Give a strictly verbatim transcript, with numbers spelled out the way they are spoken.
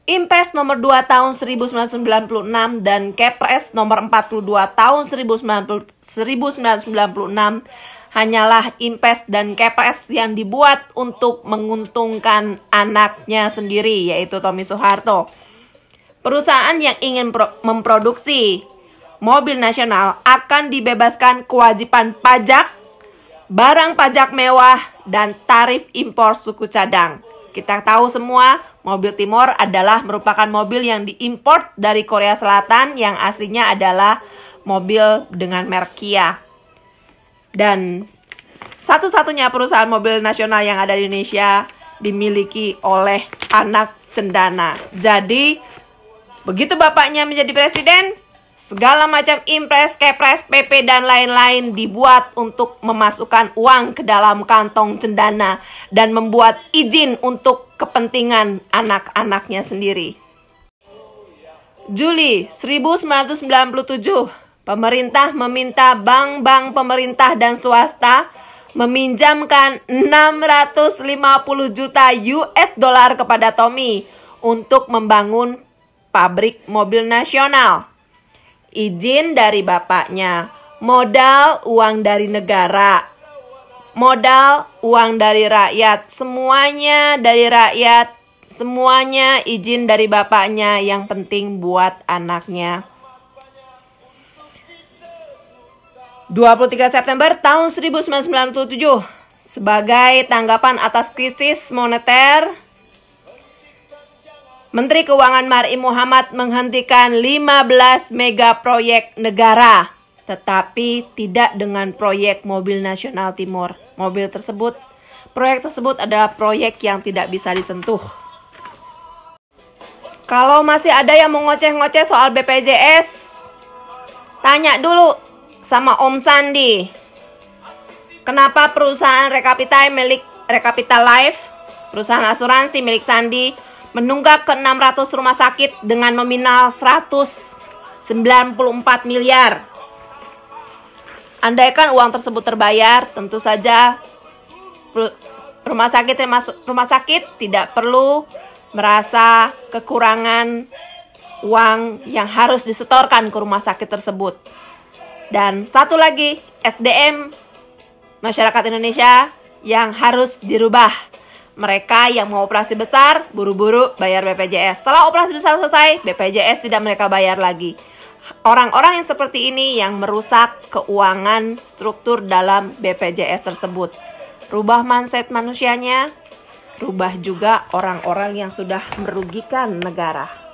Impres nomor dua tahun seribu sembilan ratus sembilan puluh enam dan Kepres nomor empat puluh dua tahun seribu sembilan ratus sembilan puluh enam hanyalah Impres dan Kepres yang dibuat untuk menguntungkan anaknya sendiri, yaitu Tommy Soeharto. Perusahaan yang ingin memproduksi mobil nasional akan dibebaskan kewajiban pajak, barang pajak mewah, dan tarif impor suku cadang. Kita tahu semua, mobil Timor adalah merupakan mobil yang diimpor dari Korea Selatan yang aslinya adalah mobil dengan merek Kia. Dan satu-satunya perusahaan mobil nasional yang ada di Indonesia dimiliki oleh anak cendana. Jadi, begitu bapaknya menjadi presiden, segala macam impres, kepres, P P, dan lain-lain dibuat untuk memasukkan uang ke dalam kantong cendana dan membuat izin untuk kepentingan anak-anaknya sendiri. Juli seribu sembilan ratus sembilan puluh tujuh, pemerintah meminta bank-bank pemerintah dan swasta meminjamkan enam ratus lima puluh juta U S dollar kepada Tommy untuk membangun pabrik mobil nasional. Izin dari bapaknya, modal uang dari negara, modal uang dari rakyat, semuanya dari rakyat, semuanya izin dari bapaknya, yang penting buat anaknya. dua puluh tiga September tahun seribu sembilan ratus sembilan puluh tujuh, sebagai tanggapan atas krisis moneter, Menteri Keuangan Mar'i Muhammad menghentikan lima belas mega proyek negara, tetapi tidak dengan proyek mobil nasional Timor. Mobil tersebut, proyek tersebut adalah proyek yang tidak bisa disentuh. Kalau masih ada yang mau ngoceh-ngoceh soal B P J S, tanya dulu sama Om Sandi. Kenapa perusahaan Rekapital milik Rekapital Life, perusahaan asuransi milik Sandi, menunggak ke enam ratus rumah sakit dengan nominal seratus sembilan puluh empat miliar. Andaikan uang tersebut terbayar, tentu saja rumah sakit termasuk rumah sakit tidak perlu merasa kekurangan uang yang harus disetorkan ke rumah sakit tersebut. Dan satu lagi, S D M masyarakat Indonesia yang harus dirubah. Mereka yang mau operasi besar, buru-buru bayar B P J S. Setelah operasi besar selesai, B P J S tidak mereka bayar lagi. Orang-orang yang seperti ini yang merusak keuangan struktur dalam B P J S tersebut. Rubah mindset manusianya, rubah juga orang-orang yang sudah merugikan negara.